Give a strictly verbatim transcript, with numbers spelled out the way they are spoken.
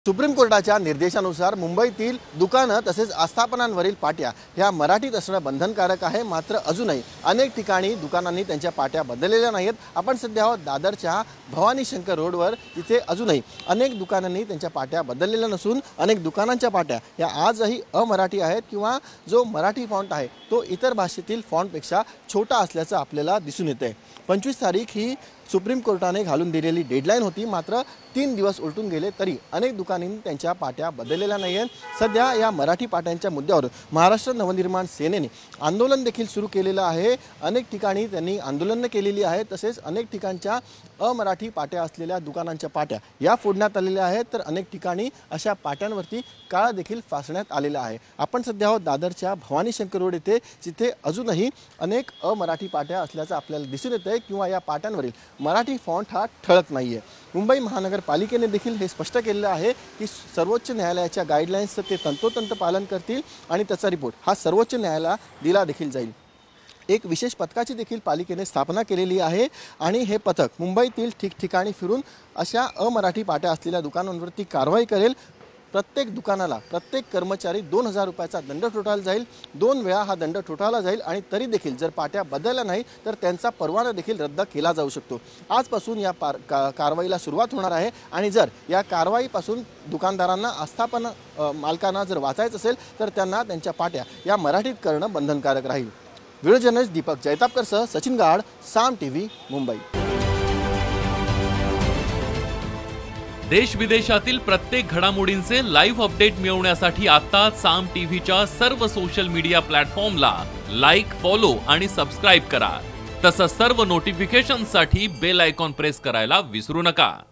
Supreme कोर्टाच्या निर्देशानुसार मुंबईतील दुकानं तसेच आस्थापनांवरील पाट्या ह्या मराठीत असणं बंधनकारक आहे। मात्र अजूनही अनेक ठिकाणी दुकानांनी त्यांच्या पाट्या बदललेल्या नाहीत। आपण सध्या आहोत दादरच्या भवानी शंकर रोडवर, तिथे अजूनही अनेक दुकानांनी त्यांच्या पाट्या बदललेल्या नसून अनेक दुकानांच्या पाट्या या आजही अमराठी आहेत किंवा जो मराठी फॉन्ट आहे तो इतर भाषेतील फॉन्टपेक्षा छोटा असल्याचं आपल्याला दिसून येते। पंचवीस तारीख ही सुप्रीम कोर्टाने घालून दिलेली डेडलाईन होती, मात्र तीन दिवस उलटून गेले तरी अनेक दुकानांनी त्यांच्या पाट्या बदललेल्या नाही आहेत। सध्या या मराठी पाट्यांच्या मुद्द्यावर महाराष्ट्र नवनिर्माण सेनेने आंदोलन देखील सुरू केलेलं आहे। अनेक ठिकाणी त्यांनी आंदोलन केलेली आहे, तसेच अनेक ठिकाणच्या अमराठी पाट्या असलेल्या दुकानांच्या पाट्या या फोडण्यात आलेल्या आहेत, तर अनेक ठिकाणी अशा पाट्यांवरती काळा देखील फासण्यात आलेला आहे। आपण सध्या आहोत दादरच्या भवानी शंकर रोड येथे, जिथे अजूनही अनेक अमराठी पाट्या असल्याचं आपल्याला दिसून येत आहे किंवा या पाट्यांवरील मराठी फॉन्ट हा ठळक नाही आहे। मुंबई महानगरपालिकेने देखील हे स्पष्ट केलेलं आहे की सर्वोच्च न्यायालयाच्या गाईडलाईन्सचं ते तंतोतंत पालन करतील आणि त्याचा रिपोर्ट हा सर्वोच्च न्यायालयाला दिला देखील जाईल। एक विशेष पथकाची देखील पालिकेने स्थापना केलेली आहे आणि हे पथक मुंबईतील ठिकठिकाणी फिरून अशा अमराठी पाट्या असलेल्या दुकानांवरती कारवाई करेल। प्रत्येक दुकानाला प्रत्येक कर्मचारी दोन हजार रुपयाचा दंड ठोठावला जाईल। दोन वेळा हा दंड ठोठावला जाईल आणि तरी देखील जर पाट्या बदलल्या नाही तर त्यांचा परवाना देखील रद्द केला जाऊ शकतो। आजपासून या पार का कारवाईला सुरुवात होणार आहे आणि जर या कारवाईपासून दुकानदारांना आस्थापना मालकांना जर वाचायचं असेल तर त्यांना त्यांच्या पाट्या या मराठीत करणं बंधनकारक राहील। व्हिडिओ जर्नलिस्ट दीपक जैतापकरसह सचिन गाड, साम टीव्ही, मुंबई। देश विदेशातील प्रत्येक घडामोडींचे लाईव्ह अपडेट मिळवण्यासाठी आता साम टीव्हीच्या सर्व सोशल मीडिया प्लॅटफॉर्मला लाईक, फॉलो आणि सबस्क्राईब करा। तसंच सर्व नोटिफिकेशनसाठी बेल आयकॉन प्रेस करायला विसरू नका।